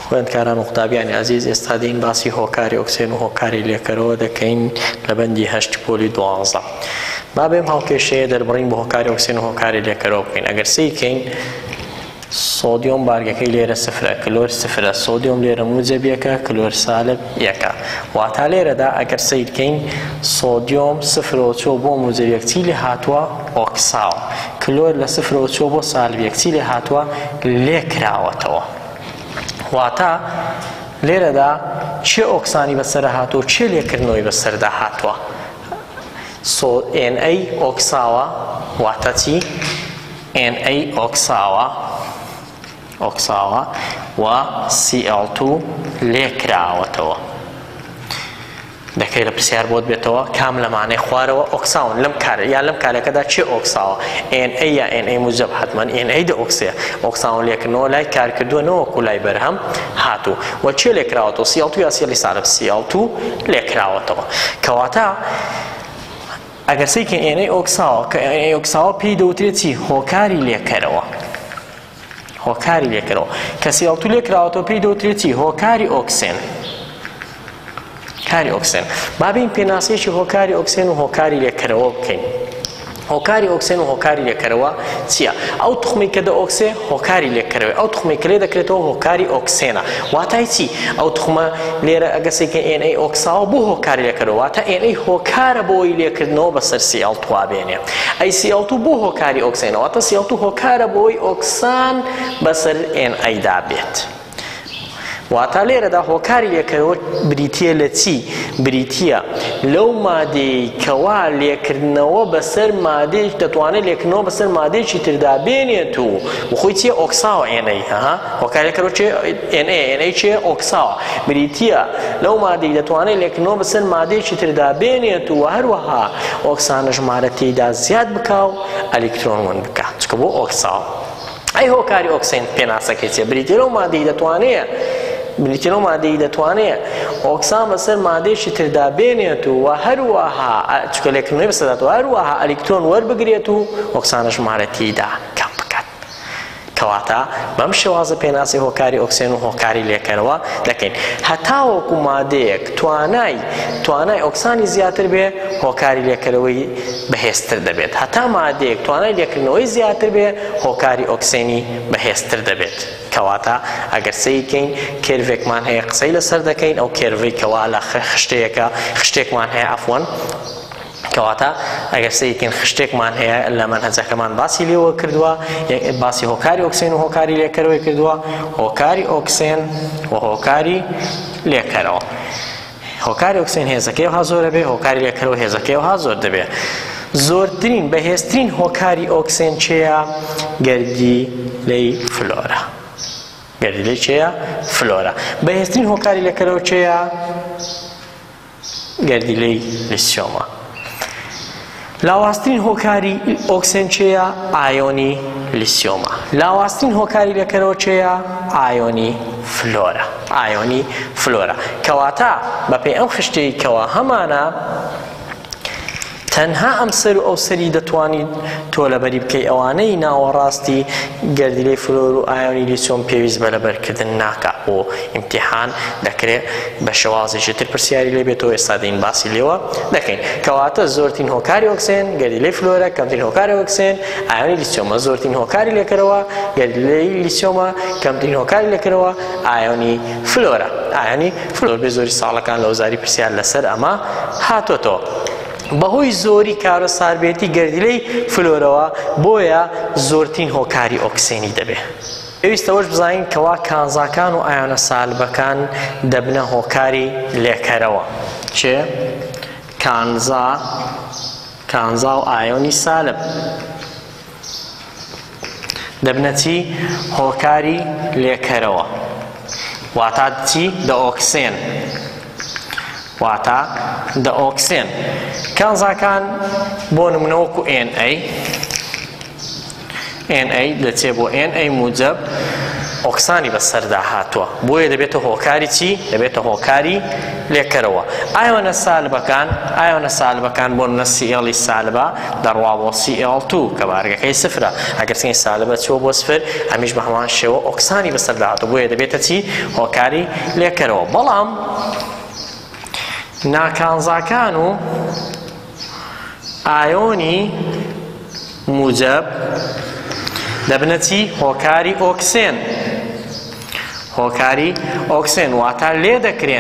خوێندکاران و قوتابیانی عەزیز ئێستا دێین باسی هۆکاری ئۆکسێن و هۆکاری لێکەرەوە دەکەین لە بەندی 8 پۆلی 12. با بێم هاوکێشەیە دەربڕین بە هۆکاری ئۆکسێن و هۆکاری لێکەرەوە بکەین. ئەگەر سیکەین سۆدیۆم بارگەکەی لێرە سفرە، کلۆر سفرە، سۆدیۆم لێرە موجەبیەکە، کلۆر سالب یەکە. واتە لێرەدا ئەگەر سیرکەین سۆدیۆم سفرەوە چۆ بۆ موجەبیەک چی لێ هاتووە؟ ئۆکساوە. کلۆر لە سفرەوە چۆ بۆ سالبیەک چی لێ هاتووە؟ لێکراوەتەوە. واتە لێرەدا چێ ئۆکسانی بەسەرە هاتووە، چێ لێکردنەوەی بەسەردا هاتووە؟ NA ئۆکساوە واتە چی؟ NA ئۆکساوە و Cl2 لێکراوەتەوە. دەکەی لە پرسیار بۆت بێتەوە کام لەمانەی خوارەوە ئۆکساون لەم کارە یان لەم کارێکەدا چێ ئۆکساوە؟ NA یا NA موجب حتمما NA دە ئۆکسەیە. ئۆکساون لێکردنەوە لای کارکردووەنەوە و لای بەرهەم هاتوو. و چێ لێکراوەتەوە؟ Cl2 یا سیلی سالب؟ Cl2 لێکراوەتەوە. کەواتە ئەگەر سیکە NA ئۆکساوە کە NA ئۆکساوە پێی دەوترێت چی؟ هۆکاری لێکەرەوە. هۆکاری لێکەرەوە. کە Cl2 لێکراوەتەوە پێی دەوترێت چی؟ هۆکاری ئۆکسێن. هۆکاری ئۆکسێن. با بین پێناسەیەکی هۆکاری ئۆکسێن و هۆکاری لێکەرەوە بکەین. هۆکاری ئۆکسێن و هۆکاری لێکەرەوە چییە؟ ئەو تخمەی کە دەئۆکسێ هۆکاری لێکەرەوە، ئەو تخمەی کە لێ دەکرێتەوە هۆکاری ئۆکسێنە. واتای چی؟ ئەو تخمە لێرە ئەگەسێکە NA ئۆکساوە بۆ هۆکاری لێکەرەوە، واتە NA هۆکارە بۆی لێکردنەوە بەسەر Cl2 بێنێ. ئەی Cl2 بۆ هۆکاری ئۆکسێنە، واتە Cl2 هۆکارە بۆی ئۆکسان بەسەر NA دا بێت. واتە لێرەدا هۆکاری لێکەرەوە بریتیە لە چی؟ بریتیە لەو مادەی کەوا لێکردنەوە بەسەر مادەیەک دەتوانێت لێکردنەوە بەسەر مادەیەکی تردا بێنێت و بخۆی چیە؟ ئۆکساوە NA. هۆکاری لێکەرەوە چێ؟ NA چێ؟ ئۆکساوە. بریتیە لەو مادەی دەتوانێت لێکردنەوە بەسەر مادەیەکی تردا بێنێت و هەروەها ئۆکسانە ژمارە تێیدا زیاد بکا و ئەلکترۆن ون بکە، چکە بۆ ئۆکساوە. ئەی هۆکاری ئۆکسین پێناسەکەی چیە؟ بریتیە لەو مادەی دەتوانێت بریتیە مادەی دەتوانێت ئۆکسان بەسەر مادەیەکی تردا بێنێت و هەروەها چکە لێکردنەوەی بەسەرداتەوە هەروەها ئەلکترۆن وەربگرێت و ئۆکسانە ژمارە تێیدا کەم بکات. کەواتە بەم شێوازە پێناسی هۆکاری ئۆکسێن و هۆکاری لێکەرەوە دەکەین. هەتاوەکو مادەیەک توانای ئۆکسانی زیاتر بێ هۆکاری لێکەرەوەی بەهێزتر دەبێت. هەتا مادەیەک توانای لێکردنەوەی زیاتر بێ هۆکاری ئۆکسێنی بەهێزتر دەبێت. کەواتە ئەگەر سەیکەین کێرڤێکمان هەیە قسەی لەسەر دەکەین ئەو کێرڤەی کەوا لە خشتێکمان هەیە عەفوەن. کەواتە ئەگەر سەیکەین خشتێکمان هەیە لە مەنهەجەکەمان باسی لێوە کردووە، باسی هۆکاری ئۆکسێن و هۆکاری لێکەرەوەی کردووە. هۆکاری ئۆکسێن و هۆکاری لێکەرەوە. هۆکاری ئۆکسێن هێزەکەیەوە زۆرە بێ، هۆکاری لێکەرەوە هێزەکەیەوە زۆر دەبێ. زۆرترین بەهێزترین هۆکاری ئۆکسێن چێیە؟ گەردیلەی فلۆرە. گەردیلەی چێیە؟ فلۆرە. بەهێزترین هۆکاری لێکەرەوە چێیە؟ گەردیلەی لیسیۆمە. لاواسترین هۆکاری ئۆکسێن چێیە؟ ئایۆنی لیسیۆمە. لاواسترین هۆکاری لێکەرەوە چێیە؟ ئایۆنی فلۆرە. ئایۆنی فلۆرە. کەواتە بەپێی ئەم خشتەی کەوا هەمانە تەنها ئەم سەر و ئەو سەری دەتوانیت تۆ لەبەری بکەی ئەوانەی ناوەڕاستی گەردیلەی فلۆر و ئایۆنی لیسیۆم پێویست بە لەبەرکردن ناکات بۆ ئیمتیحان دەکرێت بە شێوازێکی تر پرسیاری لێ بێتەوە. ئێستا دەین باسی لێوە دەکەین. کەواتە زۆرترین هۆکاری ئۆکسێن گەردیلەی فلۆرە، کەمترین هۆکاری ئۆکسێن ئایۆنی لیسیۆمە. زۆرترین هۆکاری لێکەرەوە گەردیلەی لیسیۆمە، کەمترین هۆکاری لێکەرەوە ئایۆنی فلۆرە. ئایۆنی فلۆر بێ زۆری ساڵەکان لە وەزاری پرسیار لەسەر ئەمە هاتۆتەوە. بەهۆی زۆری کارە ساربێتی گەردیلەی فلۆرەوە بۆیە زۆرترین هۆکاری ئۆکسێنی دەبێت. پێویستەوەش بزانین کەوا کانزاکان و ئایۆنە سالبەکان دەبنە هۆکاری لێکەرەوە. چێ؟ کانزا و ئایۆنی سالب دەبنە چی؟ هۆکاری لێکەرەوە. واتە چی؟ دە ئۆکسێن. واتە دە ئۆکسێن. کانزاکان بۆ نمونەوەکو NA دەچێت بۆ NA موجب ئۆکسانی بەسەردا هاتووە بۆیە دەبێتە هۆکاری چی؟ دەبێتە هۆکاری لێکەرەوە. ئایۆنە سالبەکان بۆ نەسیئێڵی سالبە دەڕوا بۆ CL2 کە بارگەکەی سفرە. ئەگەر سنگی سالبە چوە بۆ سفر ئەمیش بە هەمان شێوە ئۆکسانی بەسەردا هاتووە بۆیە دەبێتە چی؟ هۆکاری لێکەرەوە. بەڵام ناکانزاکان و ئایۆنی موجب دەبنە چی؟ هۆکاری ئۆکسێن. هۆکاری ئۆکسێن واتە لێ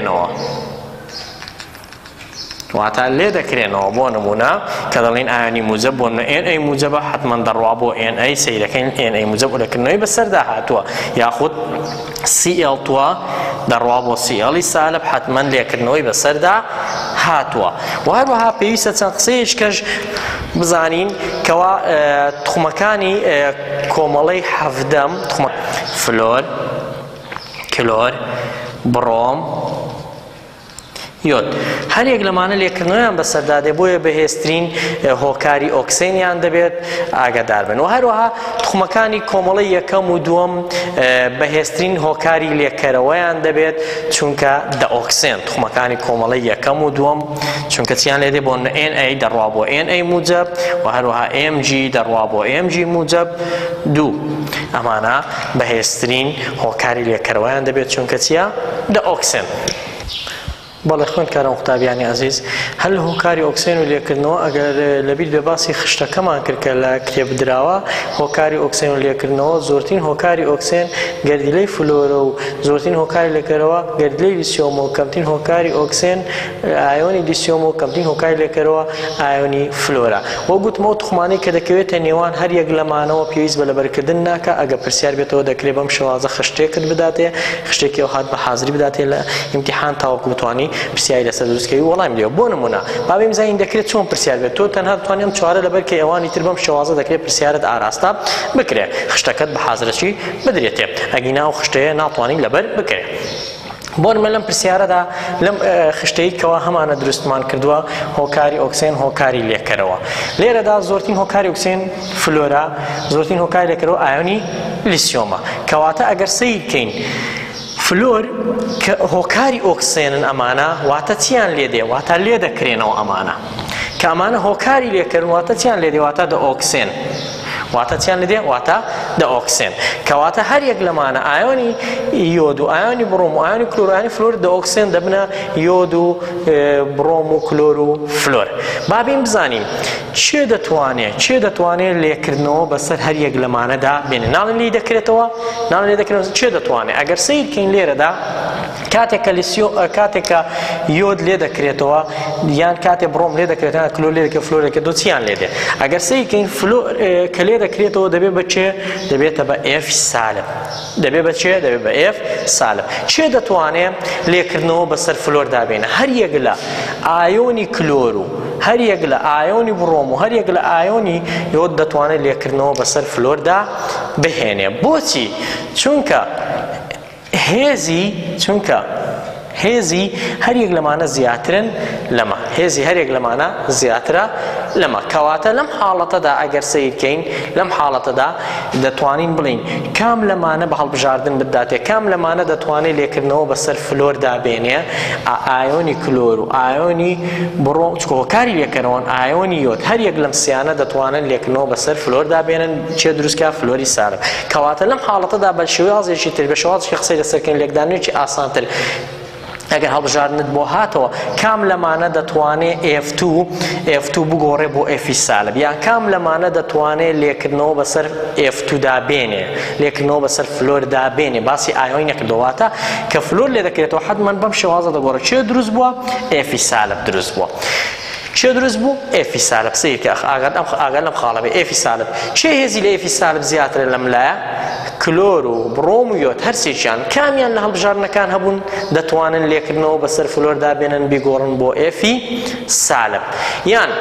دەکرێنەوە بۆ نمونە کە دەڵێن ئایۆنی موجب بۆ NA موجبە حتما دەڕوا بۆ NA سەیرەکەین NA موجب لەکردنەوەی بەسەردا هاتووە یاخود CL2 دەڕوا بۆ CL سالب حتما لێکردنەوەی بەسەردا هاتووە. وهروەها پێویستە چەند قسەیەشکەش بزانین کەوا تخمەکانی کۆمەڵەی حەفدەم فلۆر، کلۆر، بڕۆم، یۆد هەرێک لەمانە لێکردنەوەیان بەسەردادێ بۆیە بەهێزترین هۆکاری ئۆکسێنیان دەبێت ئاگادار بن. و هەروەها تخمەکانی کۆمەڵەی یەکەم و دووەم بەهێزترین هۆکاری لێکەرەوەیان دەبێت چونکە دەئۆکسێن. تخمەکانی کۆمەڵەی یەکەم و دووەم چونکە چیان لێدێ بۆ NA دەڕوا بۆ NA موجب و هەروەها MG دەڕوا بۆ MG موجب 2 ئەمانە بەهێزترین هۆکاری لێکەرەوەیان دەبێت چونکە چیە؟ دەئۆکسێن. بەڵێ خوێندکاران قوتابیانی عەزیز هەر لە هۆکاری ئۆکسێن و لێکردنەوە ئەگەر لەبیر بێ باسی خشتەکەمان کرد کە لە کتێبدراوە هۆکاری ئۆکسێن و لێکردنەوە زۆرترین هۆکاری ئۆکسێن گەردیلەی فلۆرە و زۆرترین هۆکاری لێکەرەوە گەردیلەی لیسیۆمە و کەمترین هۆکاری ئۆکسێن ئایۆنی لیسیۆمە و کەمترین هۆکاری لێکەرەوە ئایۆنی فلۆرە. وە گوتمەوە تخمانەی کە دەکەوێتە نێوان هەر یەک لەمانەوە پێویست بە لەبەرکردن ناکە ئەگە پرسیار بێتەوە دەکرێت بەم شێوازە خشتێکت بداتێ خشتێکی هات بە حازری بداتێ لە ئیمتیحان تاوەکو بتوانی پرسیاری لەسەر دروستکەوی وەڵام لێوە. بۆ نمونە با بێم زانین دەکرێت چۆن پرسیار بێت تۆ تەنها دەتوانێت ئەم چوارە لەبەر کە ئەوانی تر بەم شێوازە دەکرێت پرسیارت ئاراستە بکرێت خشتەکەت بە حازرەکی بدرێتێ ئەگینا و خشتەیە ناتوانین لەبەر بکرێت. بۆ نمە لەم پرسیارەدا لەم خشتەی کەوا هەمانە دروستمان کردووە هۆکاری ئۆکسێن هۆکاری لێکەرەوە. لێرەدا زۆرترین هۆکاری ئۆکسێن فلۆرە زۆرترین هۆکاری لێکەرەوە ئایۆنی لیسیۆمە کەواتە ئەگەر سەیر بکەین فلۆر کە هۆکاری ئۆکسێنن ئەمانە واتە چیان لێدێ واتە لێ دەکرێنەوە ئەمانە کە ئەمانە هۆکاری لێکردن واتە چیان لێدێ واتە دەئۆکسێن واتە چیان لێدێ واتە دەئۆکسێن کەواتە هەر یەک لەمانە ئایۆنی یۆد و ئایۆنی بڕۆم و ئایۆنی کلۆر و ئایۆنی فلۆر دەئۆکسێن دەبنە یۆد و بڕۆم و کلۆر و فلۆر. با بین بزانین چێ دەتوانێت لێکردنەوە بەسەر هەر یەک لەمانەدا بێنێ ناڵێن لێ دەکرێتەوە ناڵێن لێ دەکرێتەوە چێ دەتوانێت ئەگەر سەیر بکەین لێرەدا کاتێککە یۆد لێ دەکرێتەوە یان کاتێ بڕۆم لێ دەکرێتەوە کلۆر لێ دەکرێت فلۆر دەکرێت چیان لێدێ ئەگەر سەیر بکەین کە لێ دەکرێتەوە دەبێت بە چێ دەبێتە بە F سالب دەبێت بە چێ دەبێت بە F سالب. چێ دەتوانێت لێکردنەوە بەسەر فلۆردا بێنە هەر یەک لە ئایۆنی کلۆر و هەر یەک لە ئایۆنی بڕۆم و هەر یەک لە ئایۆنی یۆد دەتوانێت لێکردنەوە بەسەر فلۆردا بهێنێ. بۆچی؟ چونکە هێزی هەر یەک لەمانە زیاترن لەمە هێزی هەر یەک لەمانە زیاترە لەمە کەواتە لەم حاڵەتەدا ئەگەر سەیرکەین لەم حاڵەتەدا دەتوانین بڵین کام لەمانە بە هەڵبژاردن بداتێ کام لەمانە دەتوانێت لێکردنەوە بەسەر فلۆردا بێنێ ئایۆنی کلۆر و ئایۆنی بڕۆم چکە هۆکاری لێکەرەوەن ئایۆنی یۆد هەر یەک لەم سیانە دەتوانن لێکردنەوە بەسەر فلۆردا بێنن چێ دروستکە فلۆری سالب. کەواتە لەم حاڵەتەدا بە شێوازێکی تر بە شێوازێکی قسەی لەسەرکەین لێکدانێکی ئاسانتر ئەگەر هەڵبژاردنت بۆ هاتەوە کام لەمانە دەتوانێت F2 بگۆڕێ بۆ F سالب یان کام لەمانە دەتوانێت لێکردنەوە بەسەر F2دا بێنێ لێکردنەوە بەسەر فلۆردا بێنێ باسی ئایۆنی نەکردەوەواتە کە فلۆر لێ دەکرێتەوە حتمەن بەم شێوازە دەگۆڕێت چێ دروست بووە F سالب دروست بووە. چێ دروست بوو F سالب سیرکە ئاگەر لەم خاڵە بێ F سالب چێ هێزی لە F سالب زیاترە لەم لایە کلۆر و بڕۆم و یۆد هەرسێکیان کامیان لە هەڵبژاردنەکان هەبوون دەتوانن لێکردنەوە بەسەر فلۆردا بێنن بیگۆڕن بۆ F سالب یان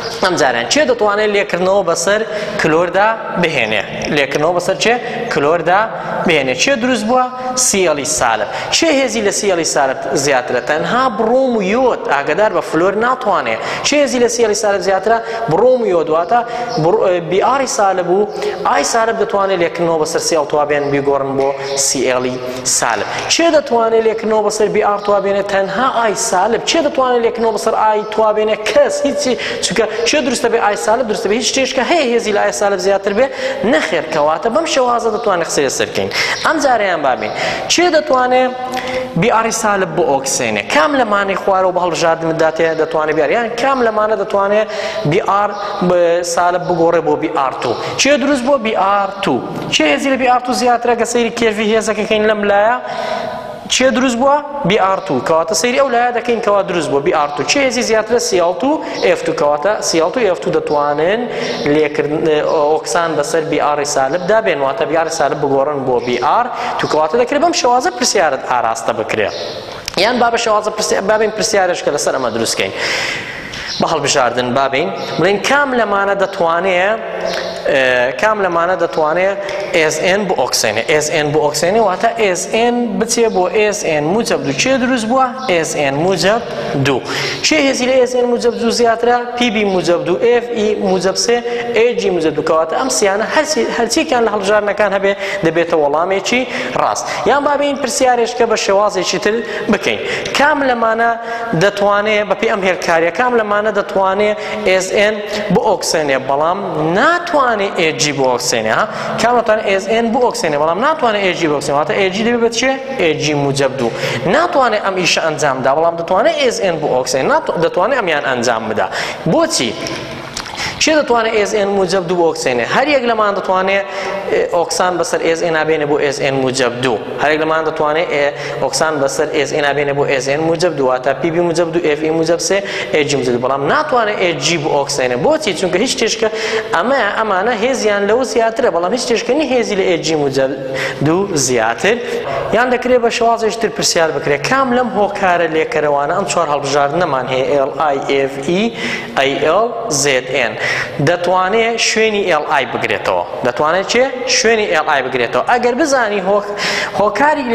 ئەم جاران چێ دەتوانێت لێکردنەوە بەسەر کلۆردا بهێنێ لێکردنەوە بەسەر چێ کلۆردا بهێنێ چێ دروست بووە سیەڵی سالب چێ هێزی لە سیەڵی سالب زیاترە تەنها بڕۆم و یۆد ئاگادار بە فلۆر ناتوانێت چێ هێزی لە سیەڵی سالب زیاترە بڕۆم و یۆد واتە بی ئاری سالب و ئای سالب دەتوانێت لێکردنەوە بەسەر سیەڵ توابێن بیگۆڕن بۆ سیەڵی سالب چێ دەتوانێت لێکردنەوە بەسەر بی ئار توابێنێت تەنها ئای سالب چێ دەتوانێت لێکردنەوە بەسەر ئای توابێنێت کەس هیچی چونکە چێ دروستە بێ ئای سالب دروستە بێ هیچ شتێشکە هەیە هێزی لە ئای سالب زیاتر بێ نەخێر کەواتە بەم شێوازە دەتوانێت قسەی سەرکەین ئەم جارەیان بابین چێ دەتوانێت بی ئاری سالب بۆ ئۆکسێنێ کام لەمانەی خوارەوە بە هەڵبژاردندا دەتوانێت بیار یان کام لەمانە دەتوانێت بی ئار سالب بگۆڕێ بۆ بی ئار تو چێ دروست بۆ بی ئار تو چێ هێزی لە بی ئار تو زیاترە کە سەیری کێڤی هێزەکەکەین لەم لایە چێ دروست بووە بی ئار تو کەواتە سەیری ئەو لایە دەکەین کەوا دروست بووە بی ئار تو چێ هێزی زیاترە سیەڵ تو ئێف تو کەواتە سیەڵ تو ئێف تو دەتوانن لێکردن ئۆکسان بەسەر بی ئاری سالبدا بێن واتە بی ئاری سالب بگۆڕن بۆ بی ئار تو کەواتە دەکرێت بەم شێوازە پرسیارت ئاراستە بکرێت یان با بە شێوازە بابین پرسیارێشکە لەسەر ئەمە دروستکەین بە هەڵبژاردن بابین بڵێن کام لەمانە دەتوانێت SN بۆ ئۆکسێنێ SN بۆ ئۆکسێنێ واتە SN بچێ بۆ SN موجب دو چێ دروست بووە SN موجب دو چێ هێزی لە SN موجب دو زیاترە PB موجب دو FE موجب سێ AG موجب دو کەواتە ئەم سیانە هەرچیکیان لە هەڵبژاردنەکان هەبێ دەبێتە وەڵامێکی ڕاست یان بابین پرسیارێشکە بە شێوازێکی تر بکەین کام لەمانە دەتوانێت بەپێی ئەم هێرکاریە کام لەمانە دەتوانێت SN بۆ ئۆکسێنێ بەڵام ناتوانێت AG بۆ ئۆکسێنێ کام دەتوانێت SN بۆ ئۆکسێنێ بەڵام ناتوانێت AG بۆ ئۆکسێنێ واتە AG دەبێت بێت چێ AG موجب دو ناتوانێت ئەم ئیشە ئەنجامدا بەڵام دەتوانێت SN بۆ ئۆکسێنێ دەتوانێت ئەمیان ئەنجام بدا بۆچی چێ دەتوانێت SN موجب دو بۆ ئۆکسێنێ هەر یەک لەمان دەتوانێت ئۆکسان بەسەر SN بێنێ بۆ SN موجب دو هەر یەک لەمان دەتوانێت ئۆکسان بەسەر SN بێنێ بۆ SN موجب دو واتە PB موجب دو FE موجب سێ AG موجب دو بەڵام ناتوانێت AG بۆ ئۆکسێنێ بۆچی چونکە هیچ شتێشکە ئەمانە هێزیان لەو زیاترە بەڵام هیچ شتێشکە نی هێزی لە AG موجب دو زیاتر یان دەکرێت بە شێوازێکتر پرسیار بکرێت کام لەم هۆکارە لێکەرەوانە ئەم چوار هەڵبژاردنەمان هەیە LI FE IL ZN دەتوانێت شوێنی LI بگرێتەوە دەتوانێت چێ شوێنی LI بگرێتەوە ئەگەر بزانی هۆکاری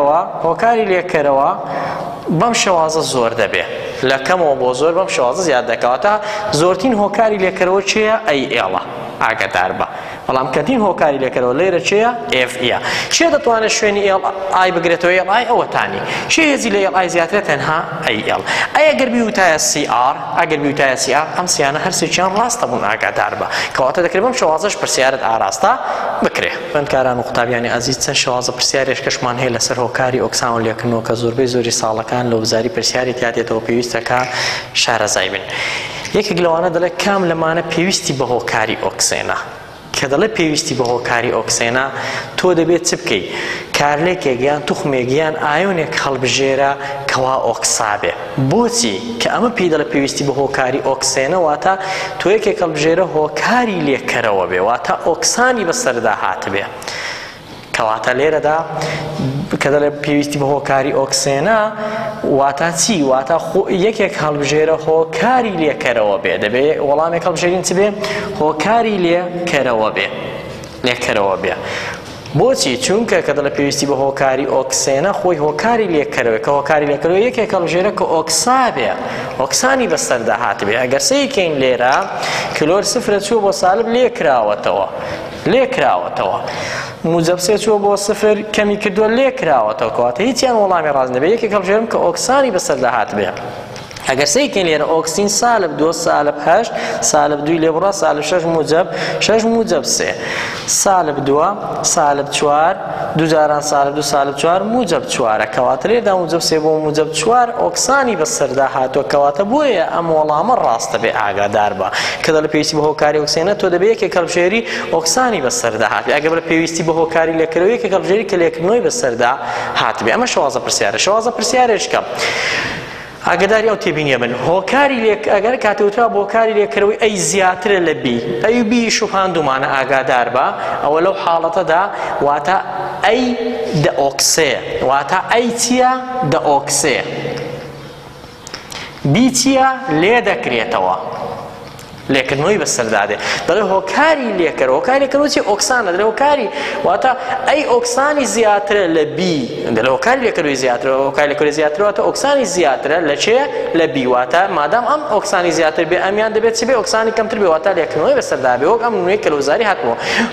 لێکەرەوە بەم شێوازە زۆر دەبێ لە کەمەوە بۆ زۆر بەم شێوازە زیاد دەکەواتە زۆرترین هۆکاری لێکەرەوە چێە IL ئاگادار بە بەڵام کەتین هۆکاری لێکەرەوە لێرە چێە FE چێ دەتوانێت شوێنی LI بگرێتەوە LI ئەوەتانی چێ هێزی لە LI زیاترە تەنها IL ئەگەر بیوتایە CR ئەم سیانە هەرسێکیان ڕاستە بوون ئاگادار بە کەواتە دەکرێت بەم شێوازەش پرسیارت ئاراستە بکرێ خوێندکاران و قوتابیانی عەزیز چەند شێوازە پرسیارێک کەشمان هەیە لەسەر هۆکاری ئۆکسان و لێکردنەوە کە زۆربەی زۆری ساڵەکان لە وزاری پرسیاری تیادێتەوە پێویستەکە شارەزای بن یەکێک لەوانە دەڵێت کام لەمانە پێویستی بە هۆکاری ئۆکسێنە کە دەڵێ پێویستی بە هۆکاری ئۆکسێنە تۆ دەبێت چ بکەیت کارلێکێک یان توخمێک یان ئایۆنێک هەڵبژێرە کەوا ئۆکسابێ بۆچی کە ئەمە پێی دەڵێ پێویستی بە هۆکاری ئۆکسێنە واتە تۆ یەکێک هەڵبژێرە هۆکاری لێکەرەوە بێ واتە ئۆکسانی بەسەردا هاتبێ کەواتە لێرەدا کە دەڵێ پێویستی بە هۆکاری ئۆکسێنە واتە چی واتە یەکێک هەڵبژێرە هۆکاری لێکەرەوە بێ دەبێت وەڵامێک هەڵبژێرین چ بێ هۆکاری لێکەرەوە بێ بۆچی چونکە کە دەڵێ پێویستی بە هۆکاری ئۆکسێنە خۆی هۆکاری لێکەرەوە کە هۆکاری لێکەرەوە یەکێک هەڵبژێرە کە ئۆکسابێ ئۆکسانی بەسەردا هاتبێ ئەگەر سەیکەین لێرە کلۆر سفرە چووە بۆ سالب لێکراوەتەوە موجب سێ چووە بۆ سفر کەمی کردووە لێکراوەتەوە کەواتە هیچیان وەڵامی ڕاست نەبێ یەکێک هەڵبژێرم کە ئۆکسانی بەسەردا هاتبێ ئەگەر سەیکەین لێرە ئۆکسین سالب دو سالب هەشت سالب دوی لێبڕا سالب شەش موجب سێ سالب دووە سالب چوار دوو جاران سالب دو سالب چوار موجب چوارە کەواتە لێردا موجب سێ بۆ موجب چوار ئۆکسانی بەسەردا هاتووە کەواتە بۆیە ئەم وەڵامە ڕاستە بێ ئاگادار بە کە دەڵێ پێویستی بە هۆکاری ئۆکسێنە تۆ دەبێت یەکێک هەڵبژێری ئۆکسانی بەسەردا هاتبێ ئەگەر بڵێ پێویستی بە هۆکاری لێکەرەوە یەکێک هەڵبژێری کە لێکردنەوەی بەسەردا هاتبێ ئەمە شێوازە پرسیارێشکە ئاگداری ئەو تێبینیە من هۆکاری ئەگەر کاتێوترا بۆ هۆکاری لێکەرەوەی ئەی زیاترە لە بی ئەی بی شوپاندومانە ئاگادار بە ئەوە لەو حاڵەتەدا واتە ئەی دە ئۆکسێ واتە ئەی چییە دە ئۆکسێ بی چییە لێ دەکرێتەوە لێکردنەوەی بەسەردادێ دەڵێ هۆکاری لێکەرەوە هۆکاری لێکردنەوە ئۆکسانە دەڵێ هۆکاری واتە ئەی ئۆکسانی زیاترە لە بی دەڵێ هۆکاری لێکەروی زیاترە هۆکاری لێکەروی زیاترە واتە ئۆکسانی زیاترە لە چێ لە بی واتە مادام ئەم ئۆکسانی زیاتر بێ ئەمیان دەبێت چی بێ ئۆکسانی کەمتر بێ واتە لێکردنەوەی بەسەردابێ وەک ئەم نمونەی کەلەوزاری هاتبووە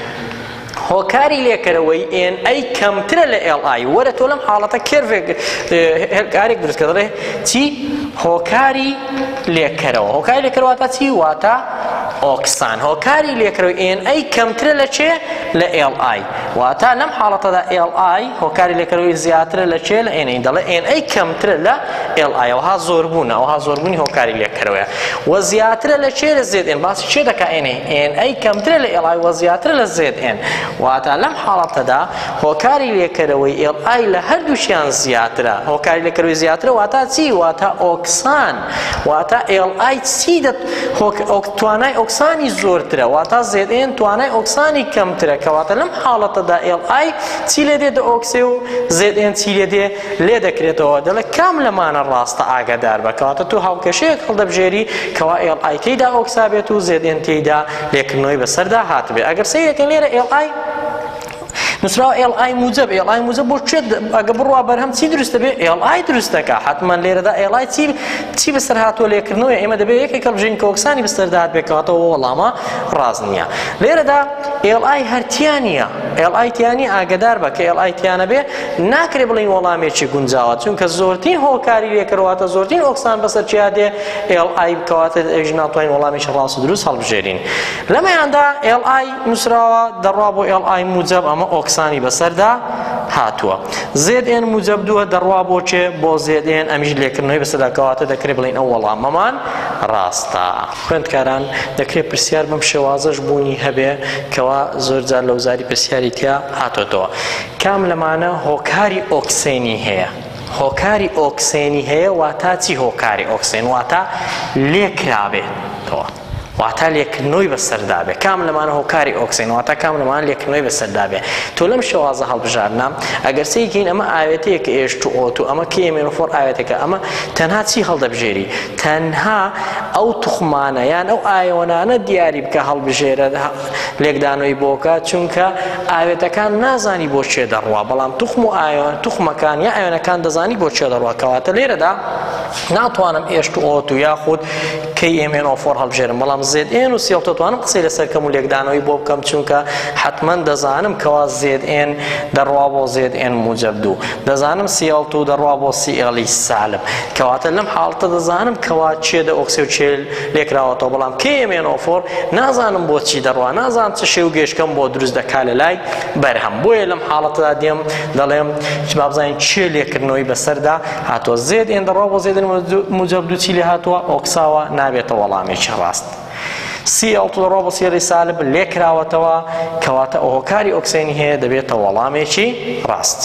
هۆکاری لێکەرەوەی ئێن کەمترە لە LI وەرە تۆ لەم حاڵەتە کێرڤێک هێرکارێک دروست کە دەڵێ چی هۆکاری لێکەرەوە هۆکاری لێکەرەوە واتە چی واتە ئۆکسان هۆکاری لێکەرەوەی ئێن کەمترە لە چێ لە LI واتە لەم حاڵەتەدا LI هۆکاری لێکەرەوەی زیاترە لە چێ لە ئێن دەڵێ ئێن کەمترە لە LI ئەوها زۆربوونە ئەوها زۆربوونی هۆکاری لێکەرەوەیە و زیاترە لە چێ لە ZN باسی چێ دەکا ئێن کەمترە لە LI و زیاترە لە ZN واتە لەم حاڵەتەدا هۆکاری لێکەرەوەی LI لە هەردووشیان زیاترە هۆکاری لێکەرەوەی زیاترە واتە چی واتە ئۆکسان واتە LI چی توانای ئۆکسانی زۆرترە واتە ZN توانای ئۆکسانی کەمترە کەواتە لەم حاڵەتەدا LI چی لێ دێ ئۆکسێ و ZN چی لێ دێ لێ دەکرێتەوە دەڵێ کام لەمانە ڕاستە ئاگادار بە کەواتە تو هاوکێشەیەک هەڵدەبژێری کەوا LI تێیدا ئۆکسا بێت و ZN تێیدا لێکردنەوەی بەسەردا هاتبێ ئەگەر سەیەکەن لێرە LI نووسراوە LI موجب LI موجب بۆ چێت ئەگە بڕوا بەرهەم چی دروستە بێ LI دروستەکە حتمما لێرەدا LI چی بەسەر هاتووە لێکردنەوەی ئێمە دەبێت یەکێکە بژین کە ئۆکسانی بەسەردات بێکاتەوە وەڵامە ڕاست نییە لێرەدا LI هەرتیان نییە LI تیانی ئاگدار بە کە LI تیانە بێ ناکرێ بڵین وەڵامێکی گونجاوە چونکە زۆرترین هۆکاری لێکەرەوەتە زۆرترین ئۆکسان بەسەر چیا دێ LI بکەواتە ئێژ ناتوانین وەڵامیشی ڕاست و دروست هەڵبژێرین لەمەیاندا LI نووسراوە دەڕوا بۆ LI موجب ئەمە ئۆکسانی بەسەردا هاتووە ZN موجب دووە دەڕوا بۆ چێ بۆ ZN ئەمیش لێکردنەوەی بەسەردا کەواتە دەکرێت بڵین ئەو وەڵامەمان ڕاستە خوێندکاران دەکرێت پرسیار بەم شێوازەش بوونی هەبێ کەوا زۆر جار لە وزاری پرسیاری تیا هاتۆتەوە کام لەمانە هۆکاری ئۆکسێنی هەیە هۆکاری ئۆکسێنی هەیە واتە چی هۆکاری ئۆکسێن واتە لێکرابێتەوە واتە لێکردنەوەی بەسەردابێ کام لەمانە هۆکاری ئۆکسین واتە کام لەمانە لێکردنەوەی بەسەردابێ تۆ لەم شێوازە هەڵبژارنا ئەگەر سەیەکەین ئەمە ئاوێتەیەکە H2O2 ئەمە KMnO4 ئاوێتەکە ئەمە تەنها چی هەڵدەبژێری تەنها ئەو توخمانە یان ئەو ئایۆنانە دیاری بکە هەڵبژێرە لێکدانەوەی بۆکە چونکە ئاوێتەکان نازانی بۆ چێ دەڕوا بەڵام توخم و توخمەکان یا ئایۆنەکان دەزانی بۆ چێ دەڕوا کەواتە لێرەدا ناتوانم H2O2 یاخود KMnO4 هەڵبژێرم بەڵام ZN و CL دەتوانم قسەی لەسەر کەم و لێکدانەوەی بۆ بکەم چونکە حتمما دەزانم کەوا ZN دەڕوا بۆ ZN موجب 2 دەزانم CL2 دەڕوا بۆ CL سالب کەواتە لەم حاڵەتە دەزانم کەوا چێ دە ئۆکسێ و چێ لێکراوەتەوە بەڵام KMnO4 نازانم بۆ چی دەڕوا نازانم چ شێ و گێشتکەم بۆ دروست دەکا لە لای بەرهەم بۆیە لەم حاڵەتەدا دێم دەڵێم با بزانین چێ لێکردنەوەی بەسەردا هاتووە ZN دەڕوا بۆ ZN موجب 2 چی لێ هاتووە ئۆکساوە نابێتە وەڵامێکی ڕاست CL2 دەڕوا بۆ CL سالب لێکراوەتەوە کەواتە هۆکاری ئۆکسێنی هەیە دەبێتە وەڵامێکی ڕاست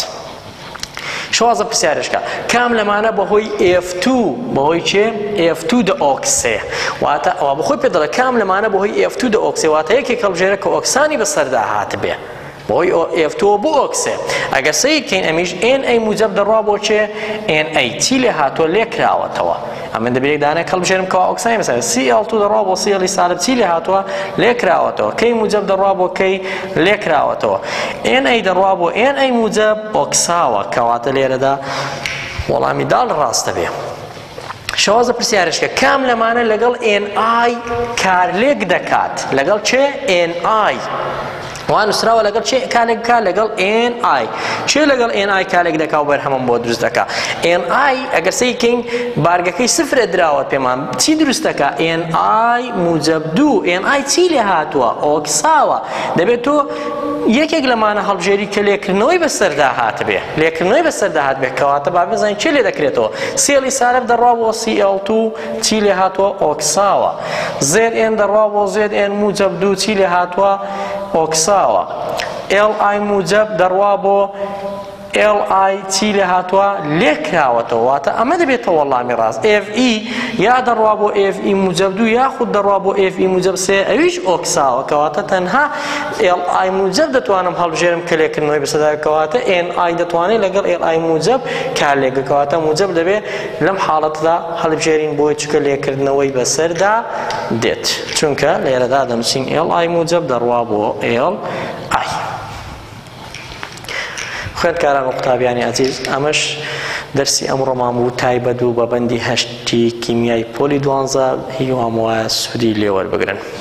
شوازە پرسیارشکە کام لەمانە بەهۆی F2 بەهۆی چێ F2 دە ئۆکسێ واتە ئەوە بەخۆی پێ دەڵێ کام لەمانە بەهۆی F2 دە ئۆکسێ واتە یەکێک هەڵبژێرە کە ئۆکسانی بەسەردا هاتبێ بۆی F2 بۆ ئۆکسێ ئەگەر سەیەکەین ئەمیش NA موجب دەڕوا بۆ چێ NA چی لێ هاتووە لێکراوەتەوە ئەمە دەبێت دانە هەڵبژێرم کەوا ئۆکسانی بەسەر CL2 دەڕوا بۆ CL سالب چی لێ هاتووە لێکراوەتەوە کەی موجب دەڕوا بۆ کەی لێکراوەتەوە NA دەڕوا بۆ NA موجب ئۆکساوە کەواتە لێرەدا وەڵامی داڵ ڕاستە بێ شوازە پرسیارشکە کام لەمانە لەگەڵ NI کارلێک دەکات لەگەڵ چێ NI وان نووسراوە لەگەڵ چێ کارێک بکات لەگەڵ NI چێ لەگەڵ NI کارێک دەکا و بەرهەمم بۆ دروست دەکا NI ئەگەر سەیکەین بارگەکەی سفرە دراوە پێمان چی دروست دەکا NI موجب 2 NI چی لێ هاتووە ئۆکساوە دەبێت تۆ یەکێک لەمانە هەڵبژێری کە لێکردنەوەی بەسەردا هاتبێ لێکردنەوەی بەسەردا هاتبێ کەواتە با بزانین چێ لێ دەکرێتەوە CL سالب دەڕوا بۆ CL2 چی لێ هاتووە ئۆکساوە ZN دەڕوا بۆ ZN موجب 2 چی لێ هاتووە ئۆکساوە LI موجب دەڕوا بۆ LI چی لێ هاتووە لێک کراوەتەوە واتە ئەمە دەبێتە وەڵامی ڕاست FE یا دەڕوا بۆ FE موجب 2 یاخود دەڕوا بۆ FE موجب 3 ئەویش ئۆکساوە کەواتە تەنها LI موجب دەتوانم هەڵبژێرم کە لێکردنەوەی بەسەدا کەواتە NI دەتوانێت لەگەڵ LI موجب کار لێگە کەواتە موجب دەبێت لەم حاڵەتدا هەڵبژێرین بۆی چکە لێکردنەوەی بەسەردا دێت چونکە لێرەدا دەمچین LI موجب دەڕوا بۆ LI خوێندکاران و قوتابیانی عەزیز ئەمەش دەرسی ئەمڕۆمان بوو تایبەت و بە بەندی 8 کیمیای پۆلی 12 هیوام وایە سوودی لێوەربگرن